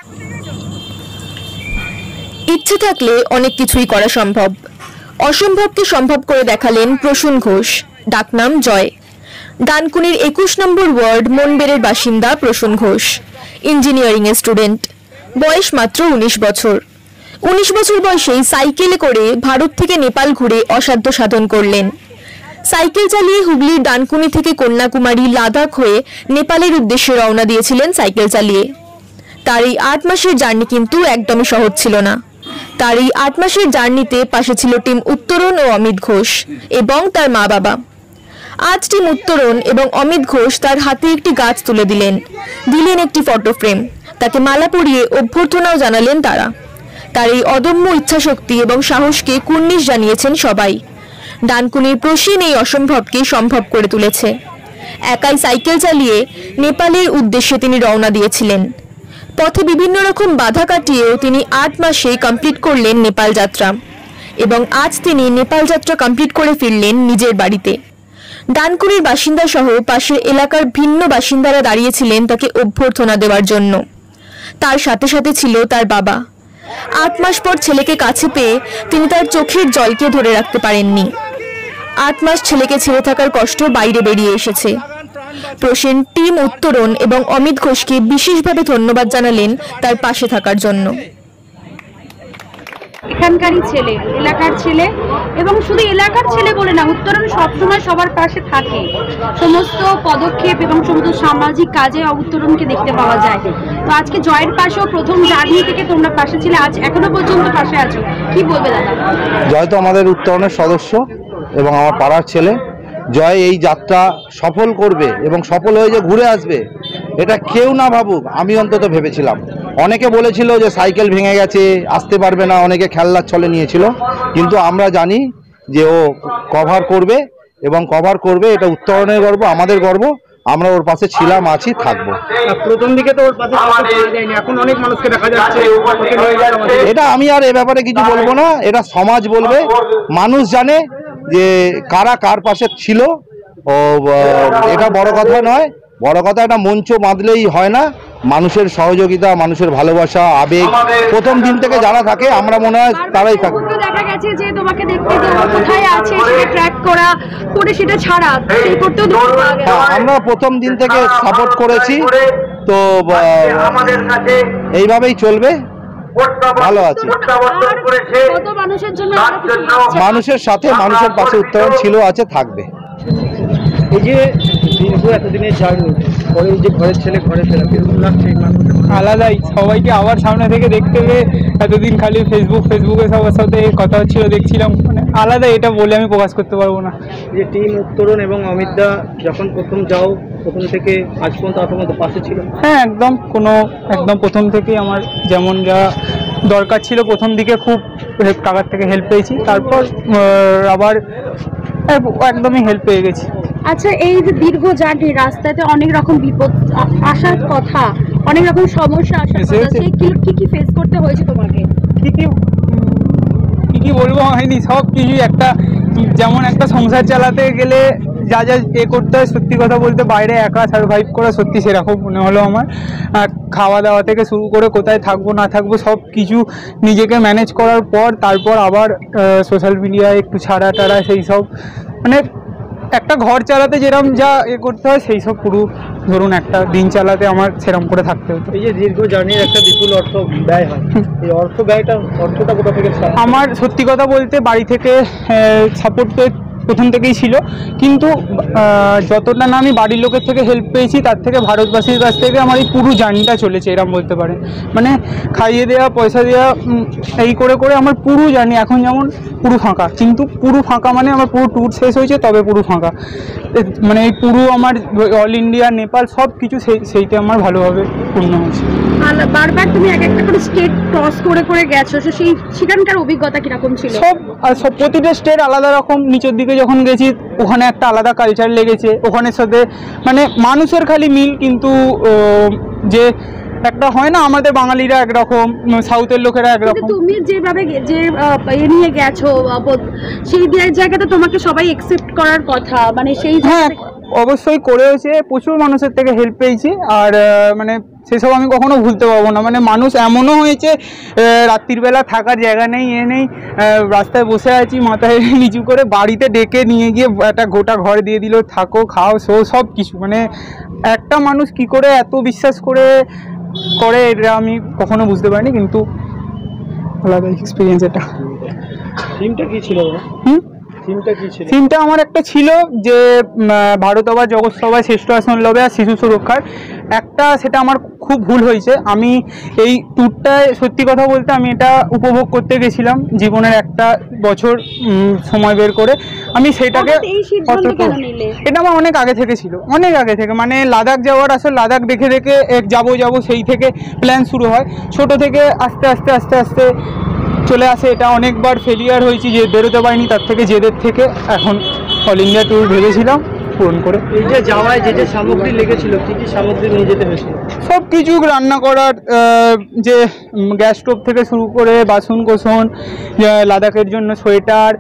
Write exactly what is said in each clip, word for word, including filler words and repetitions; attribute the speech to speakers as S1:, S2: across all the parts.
S1: ইচ্ছে থাকলে অনেক কিছুই করা সম্ভব। অসম্ভবকে সম্ভব করে দেখালেন প্রসূন ঘোষ, ডাকনাম জয়। ডানকুনির একুশ নম্বর ওয়ার্ড মনবেরের বাসিন্দা প্রসূন ঘোষ, ইঞ্জিনিয়ারিং এর স্টুডেন্ট, বয়স মাত্র উনিশ বছর। উনিশ বছর বয়সেই সাইকেলে করে ভারত থেকে নেপাল ঘুরে অসাধ্য সাধন করলেন। সাইকেল চালিয়ে হুগলির ডানকুনি থেকে কন্যাকুমারী, লাদাখ হয়ে নেপালের উদ্দেশ্যে রওনা দিয়েছিলেন সাইকেল চালিয়ে। তার এই আট মাসের জার্নি কিন্তু একদমই সহজ ছিল না। তার এই আট মাসের জার্নিতে পাশে ছিল টিম উত্তরণ ও অমিত ঘোষ এবং তার মা বাবা। আজ টিম উত্তরণ এবং অমিত ঘোষ তার হাতে একটি গাছ তুলে দিলেন, দিলেন একটি ফটো ফ্রেম, তাকে মালা পরিয়ে অভ্যর্থনাও জানালেন তারা। তার এই অদম্য ইচ্ছাশক্তি এবং সাহসকে কুর্নিশ জানিয়েছেন সবাই। ডানকুনির প্রসীন এই অসম্ভবকে সম্ভব করে তুলেছে। একাই সাইকেল চালিয়ে নেপালের উদ্দেশ্যে তিনি রওনা দিয়েছিলেন। পথে বিভিন্ন রকম বাধা কাটিয়েও তিনি আট মাসে কমপ্লিট করলেন নেপাল যাত্রা এবং আজ তিনি নেপাল যাত্রা কমপ্লিট করে ফিরলেন নিজের বাড়িতে। ডানকুনির বাসিন্দা সহ পাশের এলাকার ভিন্ন বাসিন্দারা দাঁড়িয়েছিলেন তাকে অভ্যর্থনা দেওয়ার জন্য। তার সাথে সাথে ছিল তার বাবা। আট মাস পর ছেলেকে কাছে পেয়ে তিনি তার চোখের জলকে ধরে রাখতে পারেননি। আট মাস ছেলেকে ছেড়ে থাকার কষ্ট বাইরে বেরিয়ে এসেছে। প্রসেন টিম উত্তরণ এবং অমিত ঘোষকে বিশেষভাবে ধন্যবাদ জানালেন তার পাশে থাকার জন্য।
S2: এখানকারই ছেলে, এলাকার ছেলে, এবং শুধু এলাকার ছেলে বলে না, উত্তরণ সবসময় সবার পাশে থাকে। সমস্ত পদক্ষেপ এবং সমস্ত সামাজিক কাজে উত্তরণকে দেখতে পাওয়া যায়। তো আজকে জয়ের পাশেও প্রথম জার্নি থেকে তোমরা পাশে ছিলে, আজ এখনো পর্যন্ত পাশে আছো, কি বলবে দাদা?
S3: জয় তো আমাদের উত্তরণের সদস্য এবং আমার পাড়ার ছেলে। জয় এই যাত্রা সফল করবে এবং সফল হয়ে যে ঘুরে আসবে এটা কেউ না ভাবুক, আমি অন্তত ভেবেছিলাম। অনেকে বলেছিল যে সাইকেল ভেঙে গেছে, আসতে পারবে না, অনেকে খেলনার ছলে নিয়েছিল, কিন্তু আমরা জানি যে ও কভার করবে এবং কভার করবে। এটা উত্তরণের গর্ব, আমাদের গর্ব। আমরা ওর পাশে ছিলাম, আছি, থাকবো।
S4: প্রথম দিকে তো ওর পাশে যায়নি, এখন অনেক মানুষকে দেখা যাচ্ছে।
S3: এটা আমি আর এ ব্যাপারে কিছু বলবো না, এটা সমাজ বলবে। মানুষ জানে যে কারা কার পাশে ছিল। ও এটা বড় কথা নয়, বড় কথা এটা মঞ্চ বাঁধলেই হয় না। মানুষের সহযোগিতা, মানুষের ভালোবাসা, আবেগ প্রথম দিন থেকে যারা থাকে আমরা মনে হয় তারাই থাকে।
S2: দেখা গেছে যে তোমাকে দেখতে যে কোথায় আছে সেটা ট্র্যাক করা করে সেটা ছাড়া সেই করতেও
S3: আমরা প্রথম দিন থেকে সাপোর্ট করেছি। তো এইভাবেই চলবে, ভালো আছে। মানুষের সাথে, মানুষের পাশে উত্তরণ ছিল, আছে, থাকবে।
S4: এই যে দীর্ঘ এতদিনের জার্নি পরে এই যে ঘরের ছেলে ঘরে ফেরা, কেমন লাগছে?
S5: আলাদাই, সবাইকে আবার সামনে থেকে দেখতে পেয়ে। এতদিন খালি ফেসবুক ফেসবুকে সবার সাথে কথা হচ্ছিল, দেখছিলাম, মানে আলাদা, এটা বলে আমি প্রকাশ করতে পারবো না।
S4: যে টিম উত্তরণ এবং অমিত দা যখন প্রথম যাও, প্রথম থেকে আজ পর্যন্ত আপনাদের পাশে ছিল?
S5: হ্যাঁ, একদম, কোনো একদম প্রথম থেকেই আমার যেমন যা দরকার ছিল প্রথম দিকে খুব কাকার থেকে হেল্প পেয়েছি, তারপর আবার একদমই হেল্প পেয়ে গেছি।
S2: আচ্ছা, এই যে দীর্ঘ জার্নি, রাস্তাতে অনেক রকম বিপদ আসার কথা, অনেক রকম সমস্যা আসার কথা, সেই কি কি ফেস করতে হয়েছে তোমাকে?
S5: কি কি কি কি বলবো, হয়নি সব কিছু। একটা যেমন একটা সংসার চালাতে গেলে যা যা এ করতে হয়, সত্যি কথা বলতে বাইরে একা সার্ভাইভ করা সত্যি সেরকম মনে হলো আমার। খাওয়া দাওয়া থেকে শুরু করে কোথায় থাকবো না থাকবো সব কিছু নিজেকে ম্যানেজ করার পর তারপর আবার সোশ্যাল মিডিয়ায় একটু ছাড়া টাড়া, সেই সব, মানে একটা ঘর চালাতে যেরকম যা এ করতে হয় সেই সব পুরো ধরুন একটা দিন চালাতে আমার সেরকম করে থাকতে হতো।
S4: এই যে দীর্ঘ জার্নির একটা বিপুল অর্থ ব্যয় হয়, এই অর্থ ব্যয়টা অর্থটা কোথা থেকে?
S5: আমার সত্যি কথা বলতে বাড়ি থেকে সাপোর্ট পেয়ে প্রথম থেকেই ছিল, কিন্তু যতটা না আমি বাড়ির লোকের থেকে হেল্প পেয়েছি তার থেকে ভারতবাসীর কাছ থেকে আমার এই পুরো জার্নিটা চলেছে, এরকম বলতে পারেন। মানে খাইয়ে দেওয়া, পয়সা দেওয়া, এই করে করে আমার পুরো জার্নি এখন যেমন পুরো ফাঁকা, কিন্তু পুরো ফাঁকা মানে আমার পুরো ট্যুর শেষ হয়েছে তবে পুরো ফাঁকা। মানে এই পুরো আমার অল ইন্ডিয়া, নেপাল সব কিছু সেই সেইটা আমার ভালোভাবে পূর্ণ হয়েছে।
S2: বারবার তুমি এক একটা করে স্টেট ক্রস করে করে গেছো, সেই সেখানকার অভিজ্ঞতা কিরকম ছিল?
S5: সব সব প্রতিটা স্টেট আলাদা রকম। নিচের দিকে যখন গেছি ওখানে একটা আলাদা কালচার লেগেছে, ওখানের সাথে মানে মানুষের খালি মিল, কিন্তু যে একটা হয় না আমাদের বাঙালিরা একরকম, সাউথের লোকেরা একরকম।
S2: তুমি যেভাবে যে এ নিয়ে গেছো সেই জায়গাতে তোমাকে সবাই অ্যাকসেপ্ট করার কথা, মানে সেই
S5: হ্যাঁ অবশ্যই করেছে, প্রচুর মানুষের থেকে হেল্প পেয়েছি। আর মানে সেসব আমি কখনো ভুলতে পারবো না। মানে মানুষ এমনও হয়েছে রাত্রিবেলা থাকার জায়গা নেই, এ নেই, রাস্তায় বসে আছি মাথায় নিচু করে, বাড়িতে ডেকে নিয়ে গিয়ে একটা গোটা ঘর দিয়ে দিল, থাকো খাও শো সব কিছু। মানে একটা মানুষ কি করে এত বিশ্বাস করে করে এটা আমি কখনো বুঝতে পারিনি, কিন্তু আলাদা এক্সপিরিয়েন্স এটা।
S4: থিমটা কি ছিল?
S5: হুম
S4: থিমটা কি ছিল?
S5: থিমটা আমার একটা ছিল যে ভারত সভা জগৎ সভায় শ্রেষ্ঠ আসন লবে আর শিশু সুরক্ষার একটা, সেটা আমার খুব ভুল হয়েছে। আমি এই ট্যুরটায় সত্যি কথা বলতে আমি এটা উপভোগ করতে গেছিলাম জীবনের একটা বছর সময় বের করে। আমি সেটাকে এটা আমার অনেক আগে থেকে ছিল, অনেক আগে থেকে, মানে লাদাখ যাওয়ার আসলে লাদাখ দেখে দেখে এক যাবো যাবো সেই থেকে প্ল্যান শুরু হয়। ছোট থেকে আস্তে আস্তে আস্তে আস্তে চলে আসে। এটা অনেকবার ফেলিয়ার হয়েছি, যে বেরোতে পারিনি, তার থেকে জেদের থেকে এখন অল ইন্ডিয়া ট্যুর ভেবেছিলাম পূরণ করে।
S4: এই যে যাওয়ায় যে যে সামগ্রী লেগেছিল, কী কী সামগ্রী নিয়ে যেতে হয়েছিল?
S5: সব কিছু রান্না করার, যে গ্যাস স্টোভ থেকে শুরু করে বাসন কোসন, লাদাখের জন্য সোয়েটার,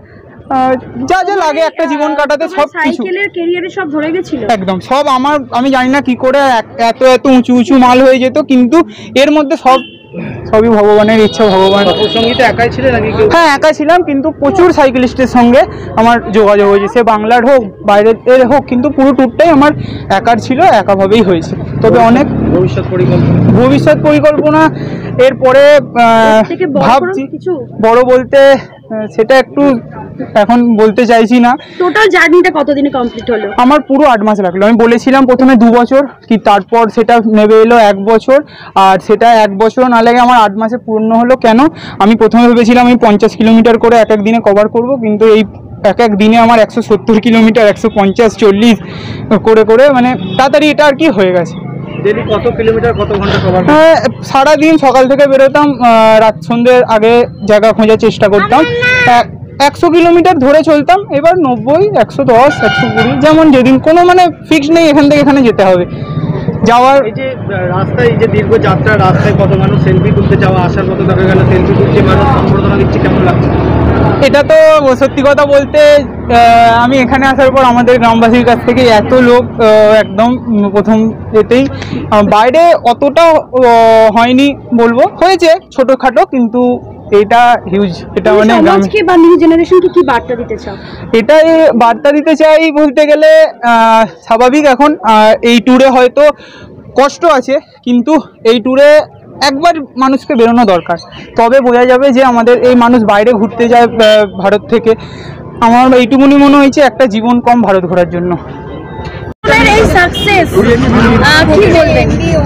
S5: যা যা লাগে একটা জীবন কাটাতে সব কিছু,
S2: ক্যারিয়ারে সব ধরে গেছিল
S5: একদম সব। আমার আমি জানি না কি করে এত এত উঁচু উঁচু মাল হয়ে যেত, কিন্তু এর মধ্যে সব সবই ভগবানের ইচ্ছা। ভগবান
S4: সঙ্গীতে একাই ছিলেন নাকি?
S5: হ্যাঁ একা ছিলাম, কিন্তু প্রচুর সাইকেলিস্টের সঙ্গে আমার যোগাযোগ হয়েছে, সে বাংলার হোক বাইরের হোক, কিন্তু পুরো ট্যুরটাই আমার একার ছিল, একাভাবেই হয়েছে। তবে অনেক
S4: ভবিষ্যৎ পরিকল্পনা
S5: ভবিষ্যৎ পরিকল্পনা এরপরে ভাবছি, বড় বলতে সেটা একটু এখন বলতে চাইছি না।
S2: টোটাল জার্নিটা কতদিনে কমপ্লিট হলো?
S5: আমার পুরো আট মাস লাগলো। আমি বলেছিলাম প্রথমে দু বছর, কি তারপর সেটা নেমে এলো এক বছর, আর সেটা এক বছর না লেগে আমার আট মাসে পূর্ণ হলো। কেন? আমি প্রথমে ভেবেছিলাম আমি পঞ্চাশ কিলোমিটার করে এক এক দিনে কভার করব, কিন্তু এই এক এক দিনে আমার একশো সত্তর কিলোমিটার একশো পঞ্চাশ চল্লিশ করে করে মানে তাড়াতাড়ি এটা আর কি হয়ে গেছে।
S4: ডেলি কত কিলোমিটার কত ঘন্টা কভার?
S5: হ্যাঁ সারাদিন সকাল থেকে বেরোতাম, রাত সন্ধ্যের আগে জায়গা খোঁজার চেষ্টা করতাম। একশো কিলোমিটার ধরে চলতাম, এবার নব্বই, একশো দশ, একশো কুড়ি, যেমন যেদিন, কোনো মানে ফিক্স নেই এখান থেকে এখানে যেতে হবে যাওয়ার।
S4: এই যে রাস্তায়, এই যে দীর্ঘ যাত্রা, রাস্তায় কত মানুষ সেলফি তুলতে যাওয়া আসার মতো দেখা গেল, সেলফি তুলছে মানুষ, সম্বর্ধনা দিচ্ছে, কেমন লাগছে?
S5: এটা তো সত্যি কথা বলতে আমি এখানে আসার পর আমাদের গ্রামবাসীর কাছ থেকে এত লোক, একদম প্রথম এতেই, বাইরে অতটা হয়নি বলবো, হয়েছে ছোটোখাটো, কিন্তু এটা হিউজ। এটা মানে
S2: সমাজকে বা নিউ জেনারেশনকে কি বার্তা দিতে চাও?
S5: এটাই বার্তা দিতে চাই বলতে গেলে স্বাভাবিক, এখন এই ট্যুরে হয়তো কষ্ট আছে, কিন্তু এই ট্যুরে একবার মানুষকে বেরোনো দরকার, তবে বোঝা যাবে যে আমাদের এই মানুষ বাইরে ঘুরতে যায় ভারত থেকে। আমার এইটুকুনি মনে হয়েছে একটা জীবন কম ভারত ঘোরার জন্য।
S2: এই সাকসেস কি বলবেন?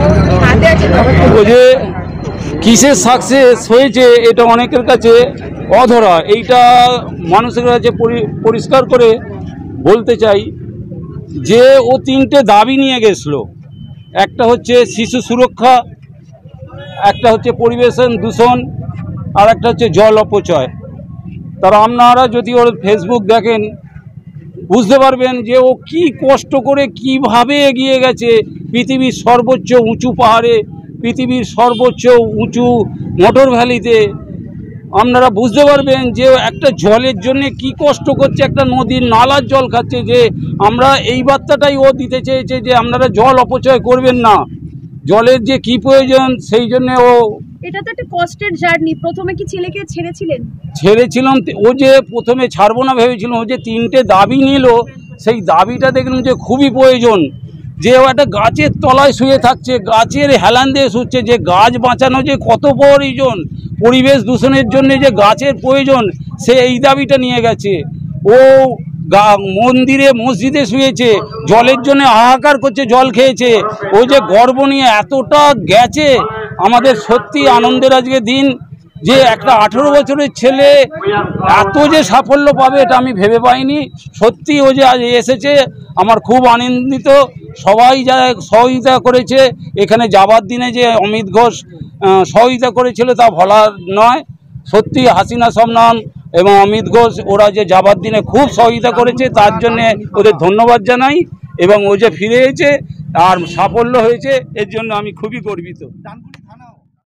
S6: যে কিসের সাকসেস হয়েছে এটা অনেকের কাছে অধরা, এইটা মানুষের কাছে পরিষ্কার করে বলতে চাই যে ও তিনটে দাবি নিয়ে গেছিলো। একটা হচ্ছে শিশু সুরক্ষা, একটা হচ্ছে পরিবেশ দূষণ, আর একটা হচ্ছে জল অপচয়। তারা আপনারা যদি ওর ফেসবুক দেখেন বুঝতে পারবেন যে ও কি কষ্ট করে কিভাবে এগিয়ে গেছে পৃথিবীর সর্বোচ্চ উঁচু পাহাড়ে, পৃথিবীর সর্বোচ্চ উঁচু মোটর ভ্যালিতে। আপনারা বুঝতে পারবেন যে একটা জলের জন্য কি কষ্ট করছে, একটা নদীর নালার জল খাচ্ছে। যে আমরা এই বার্তাটাই ও দিতে চেয়েছে যে আপনারা জল অপচয় করবেন না, জলের যে কি প্রয়োজন সেই জন্য ও।
S2: এটা তো একটা কষ্টের জার্নি। প্রথমে কি ছেলেকে ছেড়েছিলেন?
S6: ছেড়েছিলাম। ও যে প্রথমে ছাড়বো না ভেবেছিলাম, ও যে তিনটে দাবি নিল, সেই দাবিটা দেখলাম যে খুবই প্রয়োজন। যে ও একটা গাছের তলায় শুয়ে থাকছে, গাছের হেলান দিয়ে শুচ্ছে, যে গাছ বাঁচানো যে কত প্রয়োজন, পরিবেশ দূষণের জন্য যে গাছের প্রয়োজন, সে এই দাবিটা নিয়ে গেছে। ও মন্দিরে মসজিদে শুয়েছে, জলের জন্য হাহাকার করছে, জল খেয়েছে। ও যে গর্ব নিয়ে এতটা গেছে, আমাদের সত্যি আনন্দের আজকে দিন যে একটা আঠেরো বছরের ছেলে এত যে সাফল্য পাবে এটা আমি ভেবে পাইনি। সত্যি ও যে আজ এসেছে আমার খুব আনন্দিত। সবাই যা সহযোগিতা করেছে, এখানে যাবার দিনে যে অমিত ঘোষ সহযোগিতা করেছিল তা ভোলার নয়। সত্যি হাসিনা সোমনাথ এবং অমিত ঘোষ ওরা যে যাবার দিনে খুব সহযোগিতা করেছে, তার জন্যে ওদের ধন্যবাদ জানাই। এবং ও যে ফিরে এসেছে আর সাফল্য হয়েছে, এর জন্য আমি খুবই গর্বিত।